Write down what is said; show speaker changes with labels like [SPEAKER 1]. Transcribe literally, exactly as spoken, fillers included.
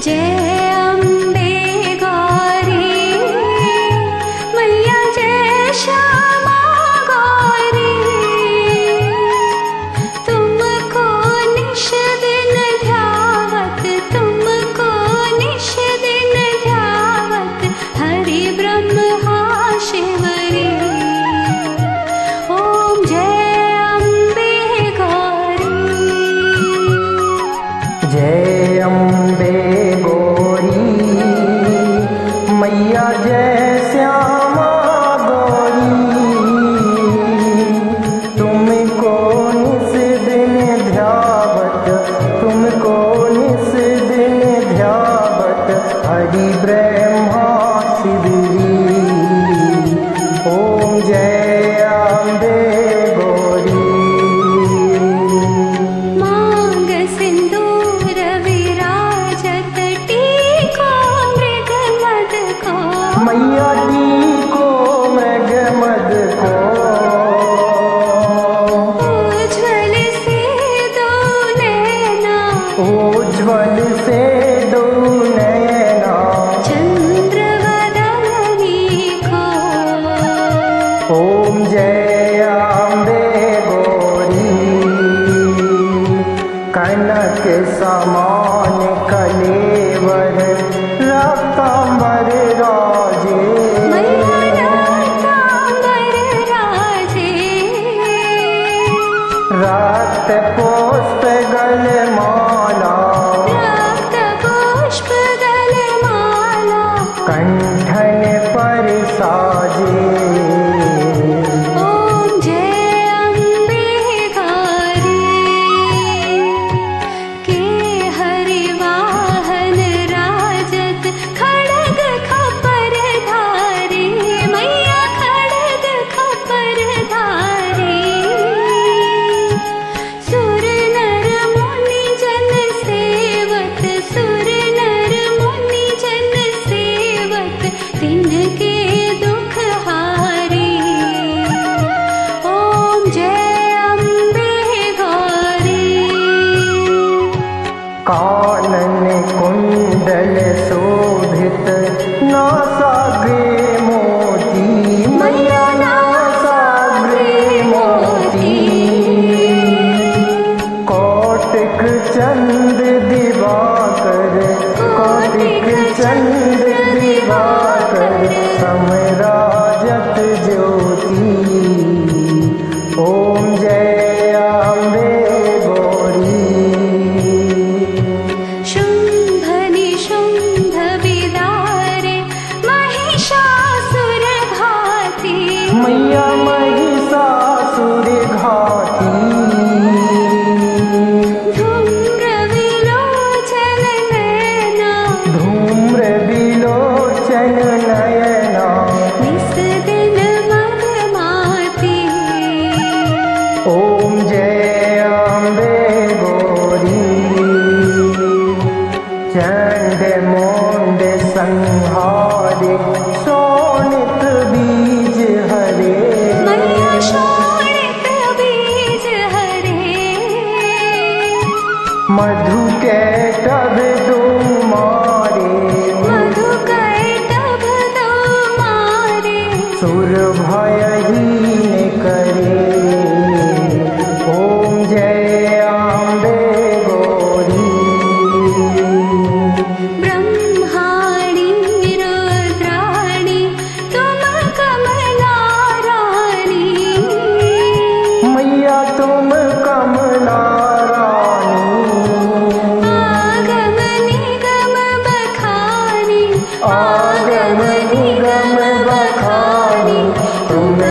[SPEAKER 1] जय अम्बे गौरी मैया, जय श्यामा गौरी। तुमको निश दिन ध्यावत, तुमको निश दिन ध्यावत, हरि ब्रह्मा शिवरी। ओम जय अम्बे गौरी।
[SPEAKER 2] जय अम्बे गौरी मैया, जय श्यामा गौरी। तुमको निस दिन ध्यावत, तुमको निस दिन ध्यावत, हरि ब्रह्मा शिवरी। ओम जय अम्बे गौरी।
[SPEAKER 1] मांग सिंदूर विराजत, टीको मृग मद को।
[SPEAKER 2] मैया टीको मृग मद को।
[SPEAKER 1] उज्ज्वल से दो नैना,
[SPEAKER 2] उज्ज्वल से दो नैना,
[SPEAKER 1] चंद्र वदनी को।
[SPEAKER 2] ओम जय अम्बे गौरी। कनक समान कलेवर, रक्तांबर राजे।
[SPEAKER 1] मैया रक्तांबर राजे।
[SPEAKER 2] रक्त पुष्प गलमाला,
[SPEAKER 1] रक्त पुष्प गलमाला,
[SPEAKER 2] कंठन पर साजे।
[SPEAKER 1] ओम जय अम्बे गौरी। के हरि वाहन राजत, खड्ग खपर धारी। मैया खड्ग खपर धारी। सुर नर मुनि जन सेवत, सुर नर मुनि जन सेवत, तिनके दुख हारी। ओम जय अम्बे गौरी।
[SPEAKER 2] कानन कुंडल शोभित, नासाग्रे मोती। मैया नासाग्रे मोती। कौटिक चंद्र दिवाकर, कौटिक चंद्र दिवाकर, समराजत ज्योति। ओम जय अम्बे गौरी।
[SPEAKER 1] शुंभ निशुंभ विदारे, महिषासुर घाती।
[SPEAKER 2] मैया महिषासुर घाती।
[SPEAKER 1] धूम्र विलोचन नयना,
[SPEAKER 2] धूम्र विलोचन नयना,
[SPEAKER 1] निस दिन मदमाती।
[SPEAKER 2] ओम जय अम्बे गौरी। चंड मोंड संहार,